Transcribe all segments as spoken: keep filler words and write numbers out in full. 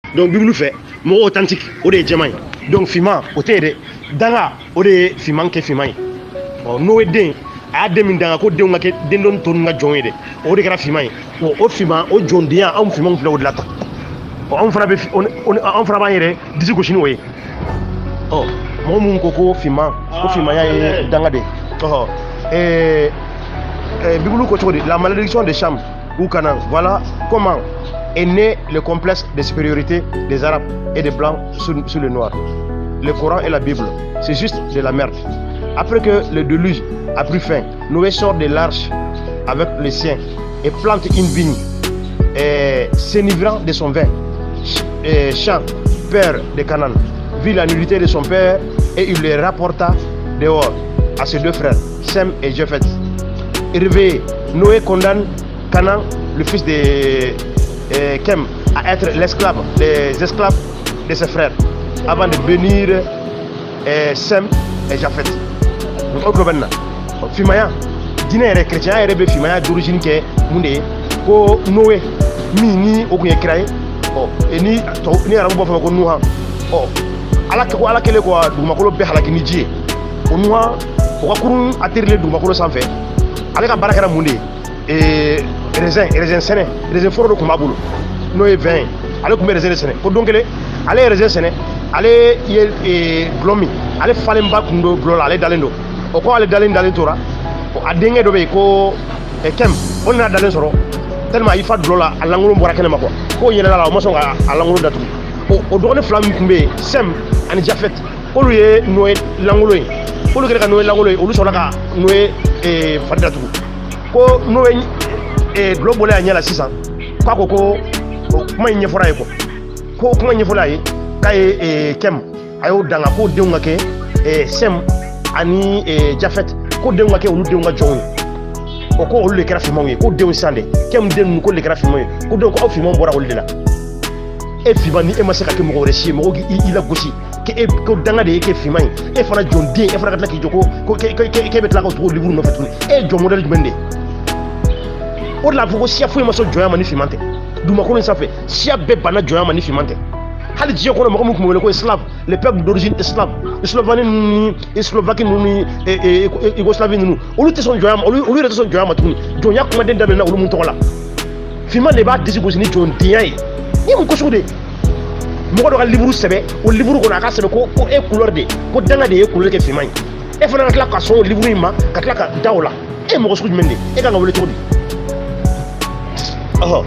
donc bible fait mo authentique o de jemay donc fima o tede danga o de fiman ke fimay o no den a de min danga ko de ngake den don ton nga jonge de o de kara fimay o o fima o jondia am fiman fla o de lata o am fara be on on fara ba yere disi ko chino we oh mo mun ko ko fima o fima ya danga de oh et bible ko to de la malédiction de Cham ou Canaan. Voilà comment est né le complexe de supériorité des Arabes et des Blancs sur, sur le Noir. Le Coran et la Bible, c'est juste de la merde. Après que le déluge a pris fin, Noé sort de l'arche avec les siens et plante une vigne, et s'enivrant de son vin. Et Cham, père de Canaan, vit la nullité de son père et il les rapporta dehors à ses deux frères, Sem et Japhet. Réveillé, Noé condamne Canaan, le fils de euh, Kem, à être l'esclave des esclaves de ses frères, avant de bénir euh, Sem et Japhet. Donc, au problème, Fimaya, dîner et chrétien, et Fimaya d'origine qui est Moundé, ko Noé, mi ni aucun créé, et ni ni à la bouffe comme nous, oh, à la quoi à la quelle quoi, du macolo béhala qui n'y dit, au noir, au courant attirer du macolo sans fait, avec un barakara Moundé. Et raisin, raisin séné, raisin fort de Kumabulu. Noé vin, allez couper raisin séné. Pour donc allez raisin séné, allez y glomi, allez faire un bac de glola, allez dalendo. Au quoi allez dalen dalen tora, à dengue de béco et kem, on a dalen soro. Tellement il faut glola à l'angle de Borakene Mako. Quand il y a la moisson à l'angle d'Atou. Au doigt de flamme kumbe, Sem, en Japhet, au lieu Noé l'angle. Au lieu de Noé l'angle, au lieu de la Noé et Fadatou. Ko Noé et global à Niala six ans. Quoi ko kuma nye fora ko. Ko kuma nye fora yi kay e kem ayo danga ko de ngake e Sem ani e Japhet ko de ngake olu de nga jongi. O ko olu le kra fi mongi ko de sande kem de ko le kra fi mongi ko de ko fi mon bora olu de la. E fi bani e masaka ke mo rechi mo gi ila gosi ke e ko danga de ke fi mai e fana jondi e fana katla ki joko ko ke ke ke betla ko to liburu no fetuni e jo model mende. O la fugo sia fu maso joya manifimante du makolo ça fait sia be bana joya manifimante hali jiyo kono mako mu ko slave les peuples d'origine slave slovanie ni slovaquie ni et yougoslavie ni olu te son joya olu olu te son joya matuni joya ko den dabel na olu mun to la fima ne ba disi ni jon diay ni mu ko sude mo ko do liburu sebe o liburu ko na ka sebe ko ko e couleur de ko danga de e couleur ke fima e fana ka ka son liburu ma ka ka dawla e mo ko sude mende e ka ngawle to di. Oh.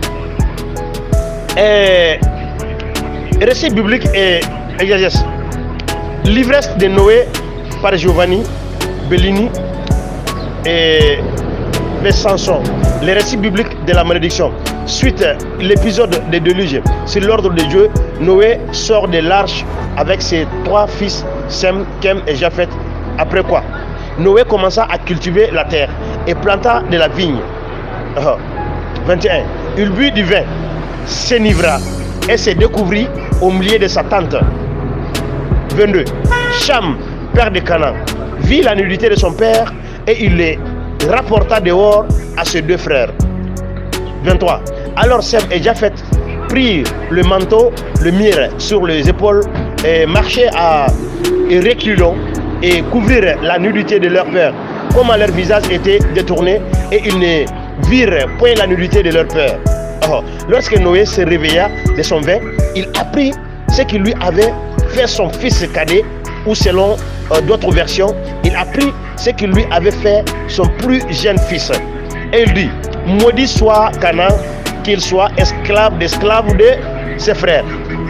Et récit biblique et exégèse. L'ivresse de Noé par Giovanni Bellini et Besançon. Les récits bibliques de la malédiction. Suite l'épisode des déluges, c'est l'ordre de Dieu. Noé sort de l'arche avec ses trois fils, Sem, Kem et Japhet. Après quoi, Noé commença à cultiver la terre et planta de la vigne. Oh. vingt et un. Il but du vin, s'enivra et se découvrit au milieu de sa tente. vingt-deux. Cham, père de Canaan, vit la nudité de son père et il les rapporta dehors à ses deux frères. vingt-trois. Alors Sem et Japhet prirent le manteau, le mirent sur les épaules et marchaient à reculons et couvrirent la nudité de leur père, comment leur visage était détourné et ils ne virent point la nudité de leur père. Oh. Lorsque Noé se réveilla de son vin, il apprit ce qu'il lui avait fait son fils cadet, ou selon euh, d'autres versions, il apprit ce qu'il lui avait fait son plus jeune fils. Et il dit, maudit soit Canaan, qu'il soit esclave d'esclaves de ses frères.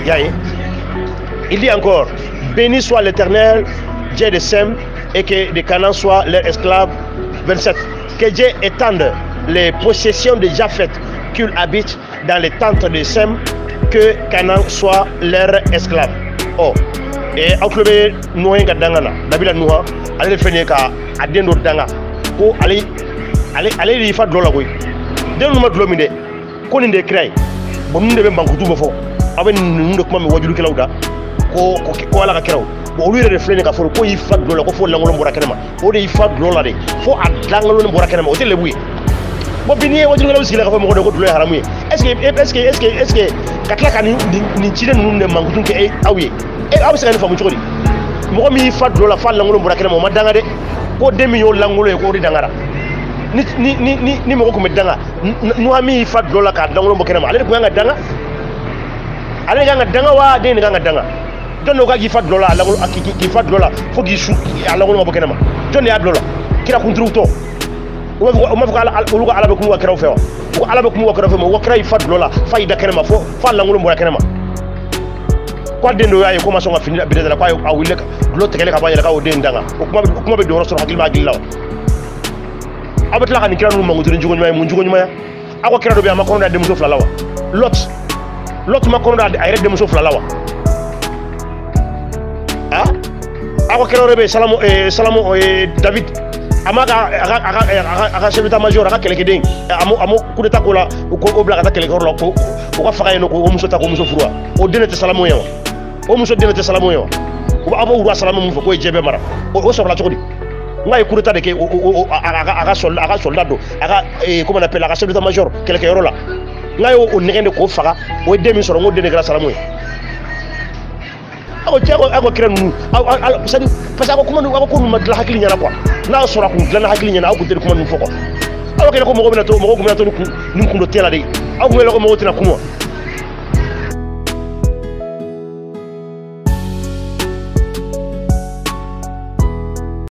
Il dit encore, béni soit l'Éternel, Dieu de Sem, et que de Canaan soit leur esclave. vingt-sept. Que Dieu étende les possessions de Japhet qu'ils habitent dans les tentes de Sem, que Canaan soit leur esclave. Oh, et en club Noé Gadangana, Dabila Noah, allez faire ka adendo danga, ko allez allez allez y faire de l'eau. Dès nous mettre l'homme de, qu'on ne décrée, bon nous devons banquer tout before, avec nous ne comment me voyons que là-bas, ko ko ala kakao. Bon lui refléter ka fo ko y faire de l'eau, ko fo l'angolo borakenema, o de y faire de l'eau là de, fo adangolo borakenema, o te le oui. Bon, bien, on dit que là aussi, il y a un peu de haramoué. Est-ce que, est-ce que, est-ce que, est-ce que, ka tila ka nin nin cilen ninnu de mankutun kɛ aw ye e aw bɛ se ka nin faamu cogo di mɔgɔ min y'i fa dulɔ la f'a lankolon bɔra kɛnɛ ma o ma danga dɛ ko den min y'o lankolon ye k'o de dangara ni ni ni ni mɔgɔ tun bɛ danga nuwa min y'i fa dulɔ la k'a lankolon bɔ kɛnɛ ma ale de tun kan ka danga ale de kan ka danga wa den de kan ka danga jɔn de ko k'i fa dulɔ la a lankolon k'i fa dulɔ la fo k'i su a lankolon ma bɔ kɛnɛ ma jɔn de y'a dulɔ la kira kuntigiw tɔ o ma fɔ ko olu ka ala bɛ kuma kɛrɛw fɛ wa ko ala bɛ kuma kɛrɛw fɛ ma wa kɛra y'i fa dulɔ la f'a y'i da kɛnɛ ma fo f'a lankolon bɔra kɛnɛ ma ko den dɔ y'a ye ko ma sɔn ka fini bere la k'a ye a wuli dulɔ tigɛlen ka bɔ a yɛrɛ k'o den danga o kuma bɛ kuma bɛ don yɔrɔ sɔrɔ hakili b'a hakili la wa aw bɛ tila ka nin kira ninnu mankutuni cogo ɲuman ye mun cogo ɲuman ya aw ka kira dɔ bɛ yen a ma kɔnɔ da denmuso fila la wa Lot Lot ma kɔnɔ da a yɛrɛ denmuso fila la wa ah aw ka kira dɔ bɛ yen Salamu Salamu David a ma ka a ka chef d'état major a ka kɛlɛkɛden a mo a mo coup d'état ko la ko bila ka taa kɛlɛkɛyɔrɔ la ko o ka faga yen nɔ ko muso ta ko muso furu wa o den tɛ Salamu ye wa o muso den tɛ Salamu ye wa o aw b'o wura Salamu mun fɔ k'o ye jɛbɛ mara o sɔrɔla cogo di n'a ye coup d'état de kɛ a ka soldat a ka soldat don a ka comment on appelle a ka chef d'état major kɛlɛkɛyɔrɔ la n'a ye o nɛgɛn de k'o faga o ye den min sɔrɔ n ko den de kɛra Salamu ye aw cɛ aw ka kira ninnu c'est à dire parce que aw ka kuma aw ka ko ninnu ma dilan hakili ɲɛna quoi n'a sɔrɔ a kun dilanna hakili ɲɛna aw kun tɛ kuma ninnu fɔ quoi aw kɛlen ko mɔgɔ bɛna to mɔgɔ kun bɛna to ni kun dɔ tɛ la de aw kun wele ko mɔgɔw tɛna kun wa